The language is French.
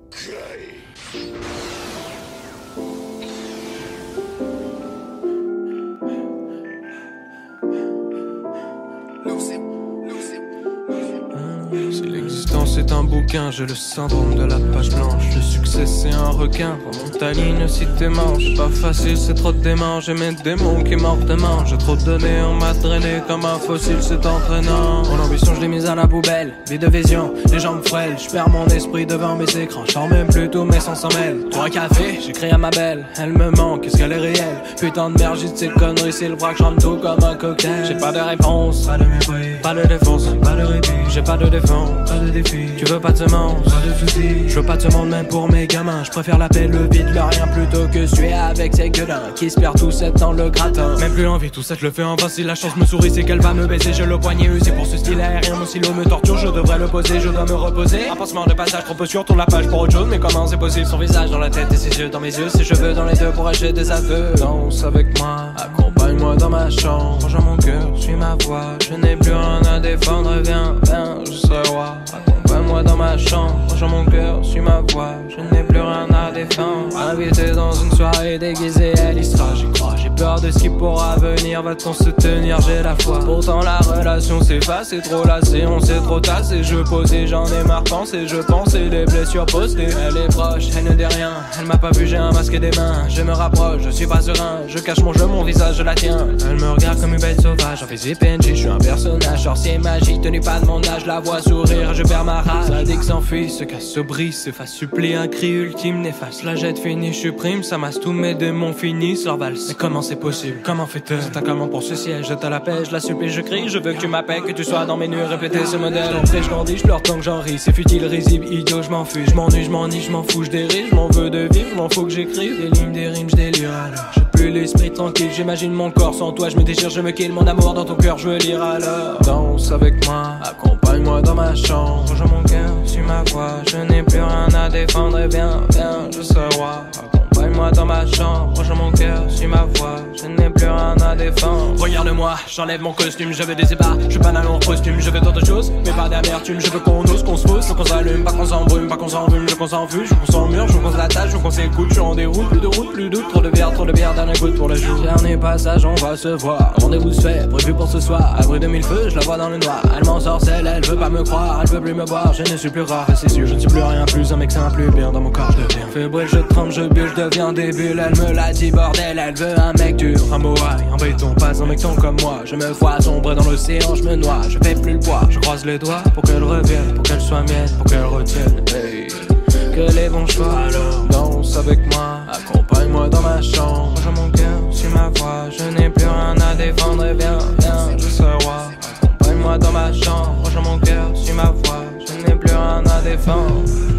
Si l'existence est un bouquin, j'ai le syndrome de la page blanche. Le succès c'est un requin, remonte ta ligne si t'es manche. Pas facile, c'est trop de démons, j'ai mes démons qui mordent demain. J'ai trop donné, on m'a drainé comme un fossile, c'est entraînant. Mon ambition je l'ai mise à la poubelle, vie de vision, les jambes frêles. Je perds mon esprit devant mes écrans, j'en même plutôt mes sens s'en mêlent. Pour un café, j'écris à ma belle, elle me manque, est-ce qu'elle est réelle? Putain de merde, j'ai de ces conneries, c'est le bras que je rentre tout comme un cocktail. J'ai pas de réponse, pas de mépris, pas de défense, pas de répit. J'ai pas de défense, pas de défi. Tu veux pas de semences, pas de soucis. Je veux pas de ce monde même pour mes gamins. Je préfère la paix, le vide, le rien plutôt que suer avec ces gueulins qui se perdent tous dans le gratin. Même plus envie, tout ça je le fais en vain. Si la chance me sourit, c'est qu'elle va me baiser. J'ai le poignet usé pour ce style aérien. Mon silo me torture, je devrais le poser. Je dois me reposer. Un pansement de passage trop peu sûr, tourne la page pour autre chose. Mais comment c'est possible? Son visage dans la tête et ses yeux dans mes yeux. Ses cheveux dans les deux pour acheter des aveux. Danse avec moi, accompagne-moi dans ma chambre. Rejoins mon cœur, suis ma voix. Je n'ai plus rien à défendre, viens, je serai roi. Accompagne-moi dans ma chambre, rejoins mon cœur, suis ma voix. Je n'ai plus rien à défendre. Invité dans une soirée déguisée, elle y sera, j'y crois. J'ai peur de ce qui pourra venir, va-t-on se tenir, j'ai la foi. Pourtant la relation s'efface, c'est trop lassé, on s'est trop tassé. Je posais, j'en ai marre pensé, je pensais les blessures postées. Elle est proche, elle ne dit rien, elle m'a pas vu, j'ai un masque et des mains. Je me rapproche, je suis pas serein, je cache mon jeu, mon visage, je la tiens. Elle me regarde comme une bête sauvage, en fait PNJ, je suis un personnage, sorcier magique, tenu pas de mon âge, la vois sourire, je perds ma rage. Sadique s'enfuit, se casse, se brise, s'efface, supplie, un cri ultime, néfaste. La jette finie, je supprime, ça masse tous mes démons finissent leur valse. Mais comment c'est possible? Comment fait-elle? C'est un comment pour ce siège, je te la paix, je la supplie, je crie, je veux que tu m'appelles, que tu sois dans mes nuits, répéter ce modèle. Je grandis, je pleure tant que j'en ris, c'est futile, risible, idiot, je m'enfuis, je m'ennuie, je m'ennuie, je m'en fous, je dérive, je m'en veux de vivre, je m'en faut que j'écrive des lignes, des rimes, je délire alors. J'ai plus l'esprit tranquille, j'imagine mon corps sans toi, je me déchire, je me kill, mon amour dans ton cœur, je veux lire alors. Danse avec moi, accompagne-moi dans ma chambre, rejoins mon cœur, suis ma voix, je n'ai plus rien à défendre, et viens, je serai roi. Accompagne-moi dans ma chambre, rejoins mon cœur, suis ma voix, je n'ai plus rien à défendre. Regarde-moi, j'enlève mon costume, je veux des ébats, je veux pas d'aller en costume, je veux d'autres choses, mais pas d'amertume, je veux qu'on ose, qu'on se fausse, je veux qu'on s'allume, pas qu'on s'embrume, pas qu'on s'envume, je veux qu'on s'enfuge, je veux qu'on s'emmure, je veux qu'on se l'attache, je veux qu'on s'écoute, je suis en déroute, plus de route, plus doute, trop de bière, dernier goutte pour le jour. Dernier passage, on va se voir, rendez-vous se fait, prévu pour ce soir, abri de mille feux, je la vois dans le noir, elle m'en sorcelle, elle veut pas me croire, elle veut plus me voir, je ne suis plus rare, c'est sûr, je ne suis plus rien, plus un mec simple, bien dans mon corps, je deviens fébrile, je tremble, je bûche, je deviens débile, elle me l'a dit bordel, elle veut un mec dur, un moaï, en béton, pas un mec ton comme moi, je me vois sombrer dans l'océan, je me noie, je fais plus le poids, je croise les doigts pour qu'elle revienne, pour qu'elle soit mienne, pour qu'elle retienne, hey. Que les bons choix, alors danse avec moi, accompagne-moi dans ma chambre, rejoins mon cœur, suis ma voix, je n'ai plus rien à défendre, et viens, je serai roi. Accompagne-moi dans ma chambre, rejoins mon cœur, suis ma voix, je n'ai plus rien à défendre.